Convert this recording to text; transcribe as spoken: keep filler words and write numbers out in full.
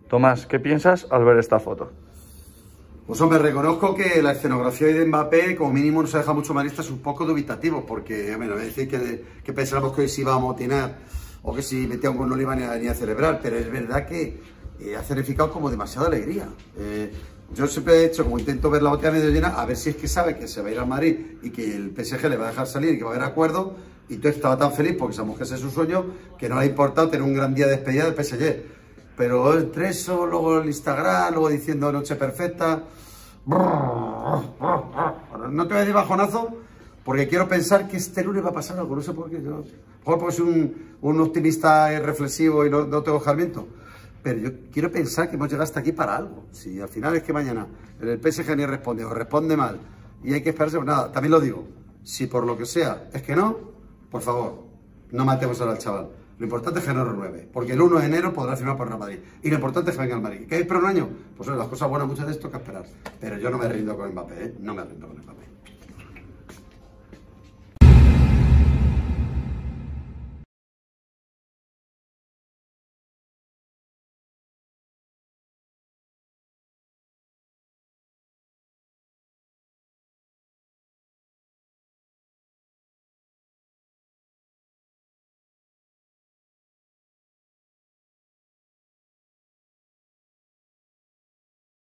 Tomás, ¿qué piensas al ver esta foto? Pues hombre, reconozco que la escenografía de Mbappé como mínimo nos deja muchos maristas un poco dubitativos, porque, bueno, es decir que, que pensábamos que hoy sí iba a motinar o que si metía un gol no le iban a, ni a celebrar, pero es verdad que eh, ha certificado como demasiada alegría. Eh, yo siempre he hecho como intento ver la botella medio llena, a ver si es que sabe que se va a ir al Madrid y que el P S G le va a dejar salir y que va a haber acuerdo, y tú estaba tan feliz porque sabemos que ese es su sueño, que no le ha importado tener un gran día de despedida del P S G. Pero entre eso, luego el Instagram, luego diciendo noche perfecta. No te voy a decir bajonazo, porque quiero pensar que este lunes va a pasar algo, no sé por qué. Yo, mejor porque soy un, un optimista reflexivo y no, no tengo jarmiento. Pero yo quiero pensar que hemos llegado hasta aquí para algo. Si al final es que mañana el P S G ni responde o responde mal y hay que esperarse, pues nada, también lo digo. Si por lo que sea es que no, por favor, no matemos ahora al chaval. Lo importante es que no renueve, porque el uno de enero podrá firmar por Real Madrid. Y lo importante es que venga al Madrid. ¿Qué hay por un año? Pues bueno, las cosas buenas muchas de esto que esperar. Pero yo no me rindo con Mbappé, ¿eh? No me rindo con Mbappé.